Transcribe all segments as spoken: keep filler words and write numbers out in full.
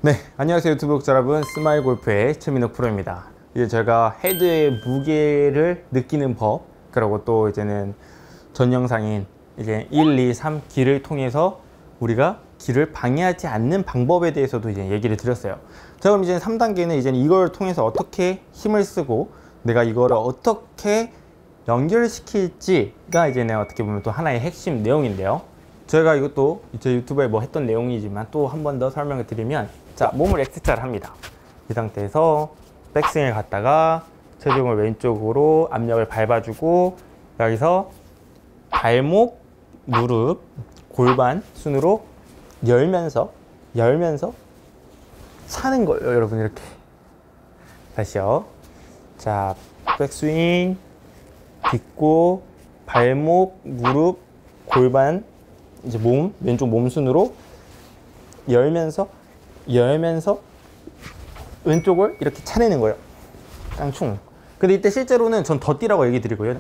네, 안녕하세요 유튜브 구독자 여러분, 스마일 골프의 최민욱 프로입니다. 이제 제가 헤드의 무게를 느끼는 법, 그리고 또 이제는 전 영상인 이제 일, 이, 삼 기를 통해서 우리가 기를 방해하지 않는 방법에 대해서도 이제 얘기를 드렸어요. 자, 그럼 이제 삼 단계는 이제 이걸 통해서 어떻게 힘을 쓰고 내가 이거를 어떻게 연결시킬지가 이제는 어떻게 보면 또 하나의 핵심 내용인데요. 제가 이것도 제 유튜브에 뭐 했던 내용이지만 또 한 번 더 설명을 드리면, 자, 몸을 X자를 합니다. 이 상태에서 백스윙을 갔다가 체중을 왼쪽으로 압력을 밟아주고, 여기서 발목, 무릎, 골반 순으로 열면서 열면서 차는 거예요, 여러분. 이렇게 다시요. 자, 백스윙 딛고 발목, 무릎, 골반, 이제 몸, 왼쪽 몸 순으로 열면서 열면서 왼쪽을 이렇게 차내는 거예요. 깡충. 근데 이때 실제로는 전 더 뛰라고 얘기 드리고요.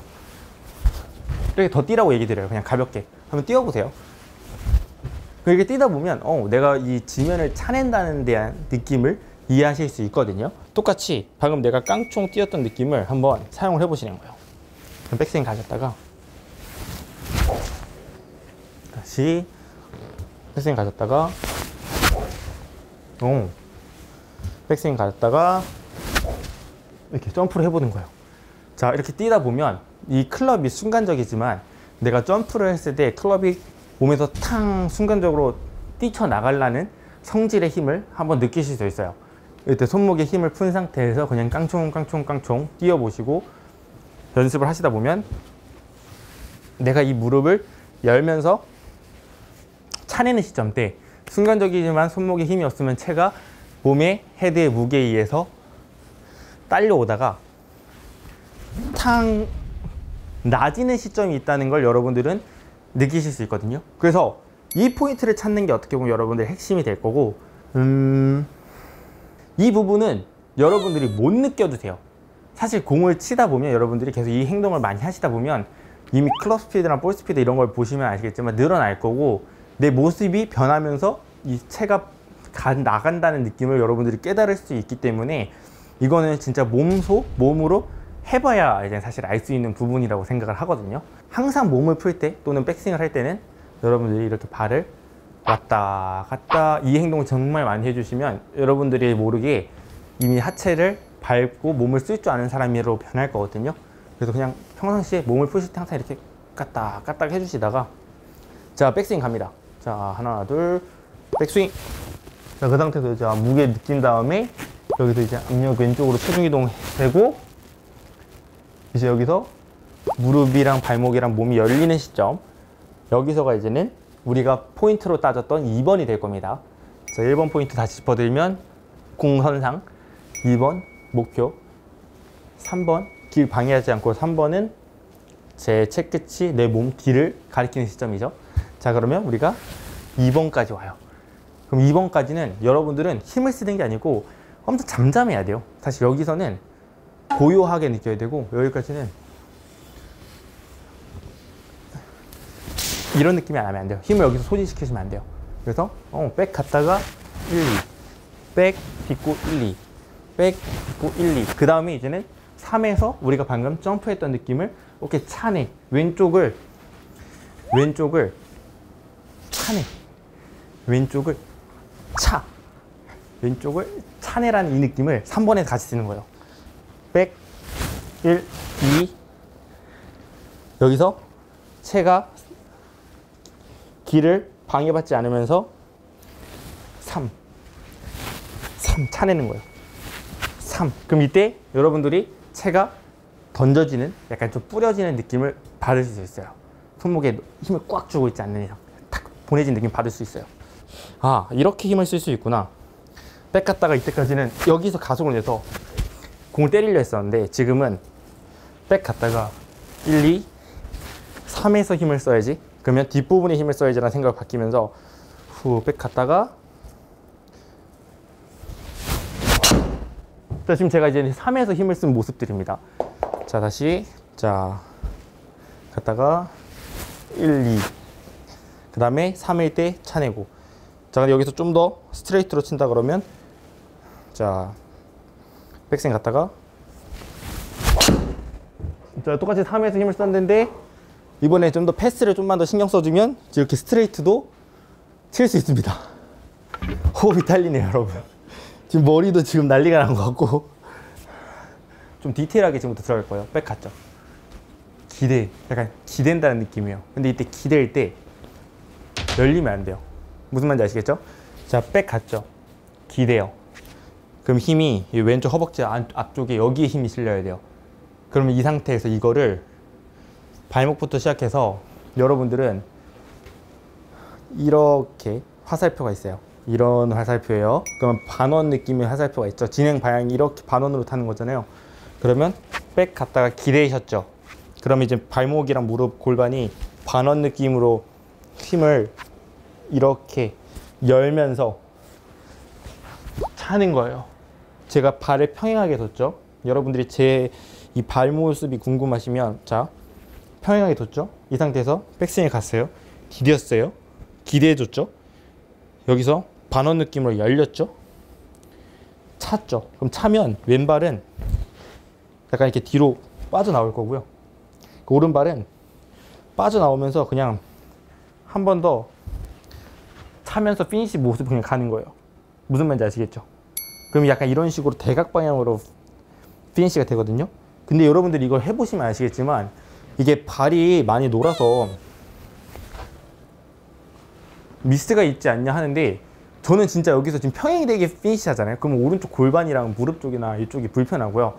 이렇게 더 뛰라고 얘기 드려요. 그냥 가볍게 한번 뛰어보세요. 이렇게 뛰다 보면 어, 내가 이 지면을 차낸다는 대한 느낌을 이해하실 수 있거든요. 똑같이 방금 내가 깡총 뛰었던 느낌을 한번 사용을 해보시는 거예요. 그럼 백스윙 가셨다가 다시 백스윙 가셨다가 오, 백스윙 가셨다가 이렇게 점프를 해보는 거예요. 자, 이렇게 뛰다 보면 이 클럽이 순간적이지만 내가 점프를 했을 때 클럽이 몸에서 탕 순간적으로 뛰쳐나가려는 성질의 힘을 한번 느끼실 수 있어요. 이때 손목에 힘을 푼 상태에서 그냥 깡총 깡총 깡총 뛰어보시고 연습을 하시다 보면 내가 이 무릎을 열면서 차내는 시점 때 순간적이지만 손목에 힘이 없으면 채가 몸의 헤드의 무게에 의해서 딸려오다가 탕 낮이는 시점이 있다는 걸 여러분들은 느끼실 수 있거든요. 그래서 이 포인트를 찾는 게 어떻게 보면 여러분들의 핵심이 될 거고, 음... 이 부분은 여러분들이 못 느껴도 돼요. 사실 공을 치다 보면 여러분들이 계속 이 행동을 많이 하시다 보면 이미 클럽 스피드나 볼 스피드 이런 걸 보시면 아시겠지만 늘어날 거고, 내 모습이 변하면서 이 채가 가, 나간다는 느낌을 여러분들이 깨달을 수 있기 때문에 이거는 진짜 몸소 몸으로 해봐야 이제 사실 알 수 있는 부분이라고 생각을 하거든요. 항상 몸을 풀 때 또는 백스윙을 할 때는 여러분들이 이렇게 발을 왔다 갔다 이 행동을 정말 많이 해주시면 여러분들이 모르게 이미 하체를 밟고 몸을 쓸 줄 아는 사람으로 변할 거거든요. 그래서 그냥 평상시에 몸을 푸실 때 항상 이렇게 까딱 까딱 해주시다가, 자, 백스윙 갑니다. 자, 하나 둘 백스윙. 자, 그 상태에서 자, 무게 느낀 다음에 여기서 이제 압력 왼쪽으로 체중 이동 되고, 이제 여기서 무릎이랑 발목이랑 몸이 열리는 시점, 여기서가 이제는 우리가 포인트로 따졌던 이 번이 될 겁니다. 자, 일 번 포인트 다시 짚어드리면 공선상, 이 번 목표, 삼 번 길 방해하지 않고, 삼 번은 제 채끝이 내 몸 뒤를 가리키는 시점이죠. 자, 그러면 우리가 이 번까지 와요. 그럼 이 번까지는 여러분들은 힘을 쓰는 게 아니고 엄청 잠잠해야 돼요. 사실 여기서는 고요하게 느껴야 되고, 여기까지는 이런 느낌이 안 하면 안 돼요. 힘을 여기서 소진시키시면 안 돼요. 그래서 어, 백 갔다가 일, 이, 백 딛고 일, 이, 백 딛고 일, 이. 그 다음에 이제는 삼에서 우리가 방금 점프했던 느낌을 이렇게 차내, 왼쪽을 왼쪽을 차내, 왼쪽을 차, 왼쪽을 차내라는 이 느낌을 삼 번에 같이 쓰는 거예요. 백, 일, 이. 여기서 채가 길을 방해받지 않으면서 삼, 삼 차내는 거예요. 삼. 그럼 이때 여러분들이 채가 던져지는, 약간 좀 뿌려지는 느낌을 받을 수 있어요. 손목에 힘을 꽉 주고 있지 않는 이상 탁 보내진 느낌 받을 수 있어요. 아, 이렇게 힘을 쓸 수 있구나. 백 갔다가 이때까지는 여기서 가속을 내서 공을 때리려 했었는데, 지금은 백 갔다가 일, 이, 삼에서 힘을 써야지, 그러면 뒷부분에 힘을 써야지 라는 생각이 바뀌면서 후, 백 갔다가, 자, 지금 제가 이제 삼에서 힘을 쓴 모습들입니다. 자, 다시 자 갔다가 일, 이, 그 다음에 삼일 때 차내고, 자, 여기서 좀 더 스트레이트로 친다 그러면, 자, 백스윙 갔다가, 자, 똑같이 삼 회에서 힘을 썼는데, 이번에 좀 더 패스를 좀만 더 신경 써주면, 이렇게 스트레이트도 칠 수 있습니다. 호흡이 딸리네요, 여러분. 지금 머리도 지금 난리가 난 것 같고, 좀 디테일하게 지금부터 들어갈 거예요. 백 갔죠. 기대, 약간 기댄다는 느낌이에요. 근데 이때 기댈 때 열리면 안 돼요. 무슨 말인지 아시겠죠? 자, 백 갔죠. 기대요. 그럼 힘이 이 왼쪽 허벅지 안, 앞쪽에 여기에 힘이 실려야 돼요. 그러면 이 상태에서 이거를 발목부터 시작해서 여러분들은 이렇게 화살표가 있어요. 이런 화살표예요. 그러면 반원 느낌의 화살표가 있죠. 진행 방향이 이렇게 반원으로 타는 거잖아요. 그러면 백 갔다가 기대셨죠. 그러면 이제 발목이랑 무릎, 골반이 반원 느낌으로 힘을 이렇게 열면서 차는 거예요. 제가 발을 평행하게 뒀죠. 여러분들이 제 이 발 모습이 궁금하시면, 자, 평행하게 뒀죠. 이 상태에서 백스윙에 갔어요. 디뎠어요. 기대해줬죠. 여기서 반원 느낌으로 열렸죠. 찼죠. 그럼 차면 왼발은 약간 이렇게 뒤로 빠져나올 거고요. 그 오른발은 빠져나오면서 그냥 한 번 더 차면서 피니시 모습 그냥 가는 거예요. 무슨 말인지 아시겠죠? 그럼 약간 이런 식으로 대각 방향으로 피니시가 되거든요. 근데 여러분들이 이걸 해보시면 아시겠지만 이게 발이 많이 놀아서 미스가 있지 않냐 하는데, 저는 진짜 여기서 지금 평행이 되게 피니시 하잖아요. 그러면 오른쪽 골반이랑 무릎 쪽이나 이쪽이 불편하고요.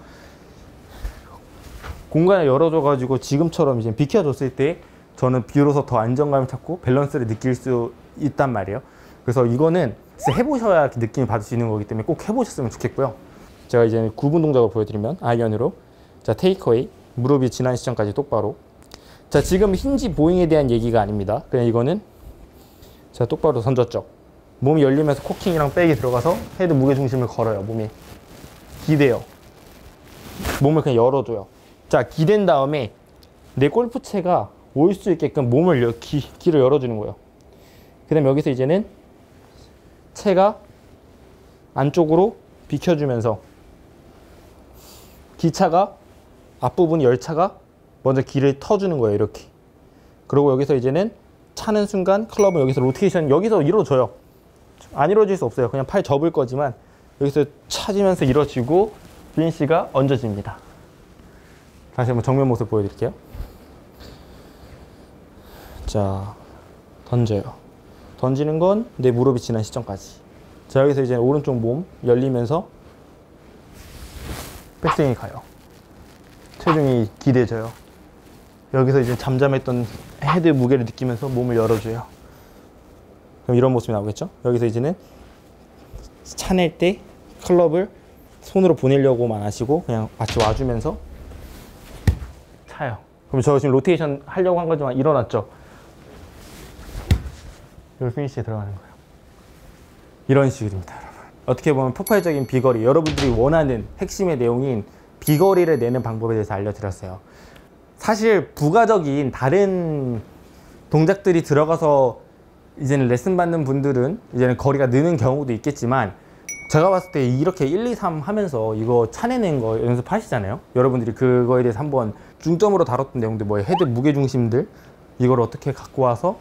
공간을 열어줘 가지고 지금처럼 이제 비켜줬을 때 저는 비로소 더 안정감을 찾고 밸런스를 느낄 수 있단 말이에요. 그래서 이거는 진짜 해보셔야 느낌을 받을 수 있는 거기 때문에 꼭 해보셨으면 좋겠고요. 제가 이제 구분 동작을 보여드리면, 아이언으로, 자, 테이크어웨이, 무릎이 지난 시점까지 똑바로. 자, 지금 힌지 보잉에 대한 얘기가 아닙니다. 그냥 이거는, 자, 똑바로 던졌죠. 몸이 열리면서 코킹이랑 백이 들어가서 헤드 무게중심을 걸어요. 몸이 기대요. 몸을 그냥 열어줘요. 자, 기댄 다음에 내 골프채가 올 수 있게끔 몸을 여, 기, 길을 열어주는 거예요. 그 다음에 여기서 이제는 채가 안쪽으로 비켜주면서 기차가 앞부분 열차가 먼저 길을 터주는 거예요. 이렇게. 그리고 여기서 이제는 차는 순간 클럽은 여기서 로테이션 여기서 이루어져요. 안 이루어질 수 없어요. 그냥 팔 접을 거지만 여기서 차지면서 이루어지고 피니시가 얹어집니다. 다시 한번 정면 모습 보여드릴게요. 자, 던져요. 던지는 건 내 무릎이 지난 시점까지. 자, 여기서 이제 오른쪽 몸 열리면서 백스윙이 가요. 체중이 기대져요. 여기서 이제 잠잠했던 헤드 무게를 느끼면서 몸을 열어줘요. 그럼 이런 모습이 나오겠죠? 여기서 이제는 차낼 때 클럽을 손으로 보내려고만 하시고 그냥 마치 와주면서 차요. 그럼 저 지금 로테이션 하려고 한 거지만 일어났죠? 여기 피니시에 들어가는 거예요. 이런 식입니다, 여러분. 어떻게 보면 폭발적인 비거리, 여러분들이 원하는 핵심의 내용인 비거리를 내는 방법에 대해서 알려드렸어요. 사실 부가적인 다른 동작들이 들어가서 이제는 레슨 받는 분들은 이제는 거리가 느는 경우도 있겠지만, 제가 봤을 때 이렇게 일, 이, 삼 하면서 이거 차내는 거 연습하시잖아요. 여러분들이 그거에 대해서 한번 중점으로 다뤘던 내용들, 뭐 헤드 무게중심들, 이걸 어떻게 갖고 와서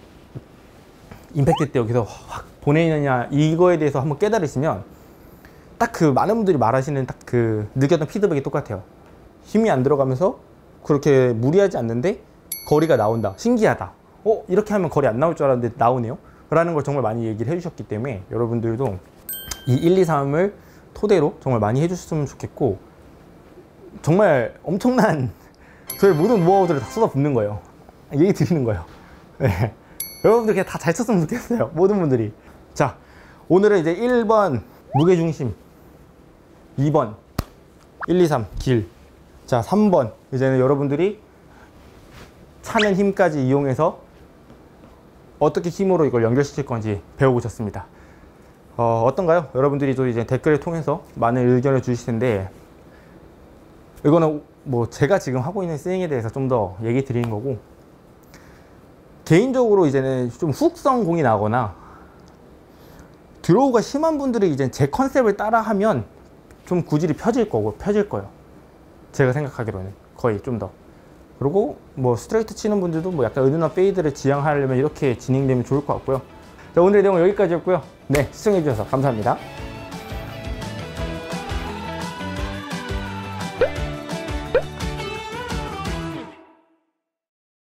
임팩트 때 여기서 확 보내느냐, 이거에 대해서 한번 깨달으시면 딱 그 많은 분들이 말하시는 딱 그 느꼈던 피드백이 똑같아요. 힘이 안 들어가면서 그렇게 무리하지 않는데 거리가 나온다. 신기하다. 어? 이렇게 하면 거리 안 나올 줄 알았는데 나오네요? 라는 걸 정말 많이 얘기를 해주셨기 때문에 여러분들도 이 일, 이, 삼을 토대로 정말 많이 해주셨으면 좋겠고, 정말 엄청난 저의 모든 노하우들을 다 쏟아붓는 거예요. 얘기 드리는 거예요. 네. 여러분들 그냥 다 잘 쳤으면 좋겠어요. 모든 분들이. 자, 오늘은 이제 일 번 무게중심, 이 번 일, 이, 삼 길, 자 삼 번 이제는 여러분들이 차는 힘까지 이용해서 어떻게 힘으로 이걸 연결시킬 건지 배워보셨습니다. 어, 어떤가요? 여러분들이 또 이제 댓글을 통해서 많은 의견을 주실 텐데, 이거는 뭐 제가 지금 하고 있는 스윙에 대해서 좀 더 얘기 드리는 거고, 개인적으로 이제는 좀 후속성 공이 나거나 드로우가 심한 분들이 이제 제 컨셉을 따라하면 좀 구질이 펴질 거고 펴질 거예요. 제가 생각하기로는 거의 좀 더. 그리고 뭐 스트레이트 치는 분들도 뭐 약간 은은한 페이드를 지향하려면 이렇게 진행되면 좋을 것 같고요. 자, 오늘의 내용은 여기까지였고요. 네, 시청해 주셔서 감사합니다.